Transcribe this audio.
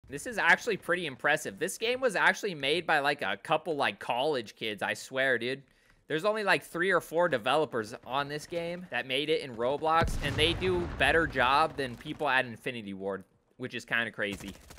This is actually pretty impressive. This game was actually made by like a couple like college kids, I swear, dude. There's only like 3 or 4 developers on this game that made it in Roblox, and they do better job than people at Infinity Ward, which is kind of crazy.